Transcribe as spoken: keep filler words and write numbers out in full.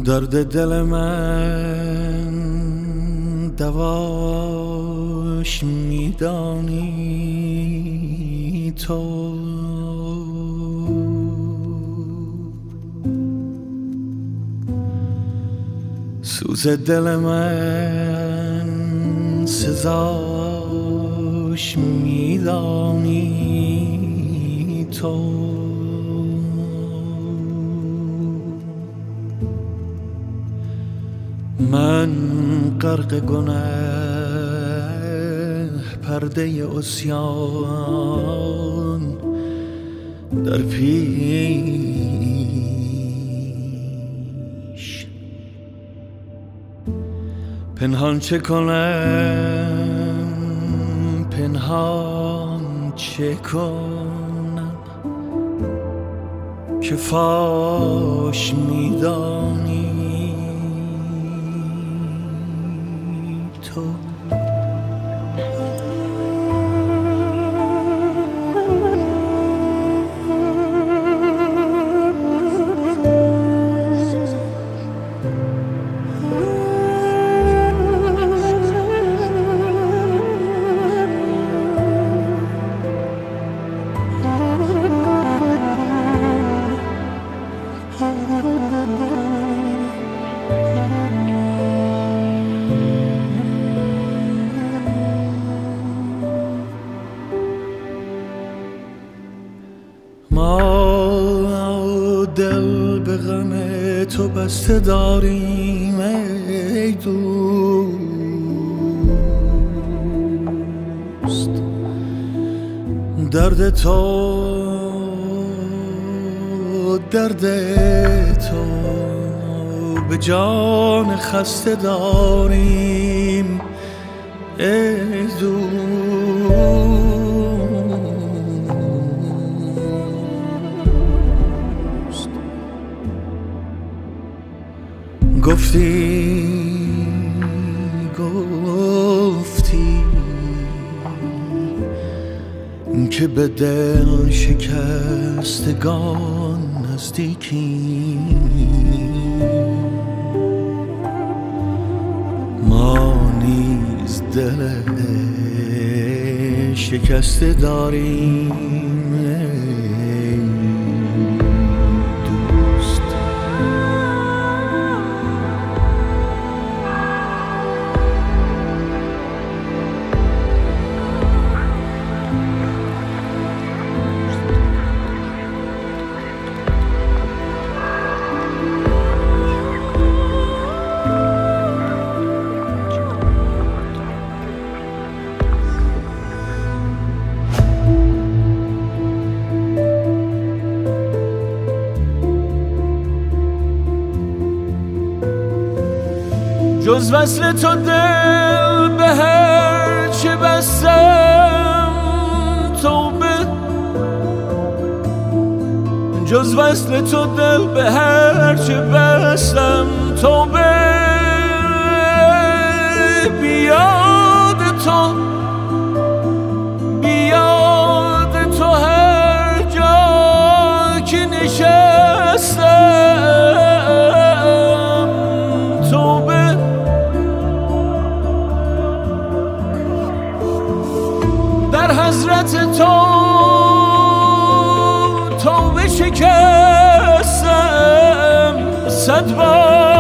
درد دل من دواش میدانی تو، سوز دل من سزاش میدانی تو. من غرق گناه پرده عصیان در پیش، پنهان چه کنم پنهان چه کنم که فاش میدانی تو. ما دل به غم تو بسته داریم ای دوست، درد تو درد تو به جان خسته داریم ای دوست. گفتی گفتی که به دل شکستگان نزدیکی، ما نیز دل شکسته داریم جز وصل تو دل به هر چه بستم توبه، جز وصل تو دل به هر چه بستم توبه، بیاد تو بیاد تو هر جا که نشستم توبه، در حضرت تو توبه شکستم صد بار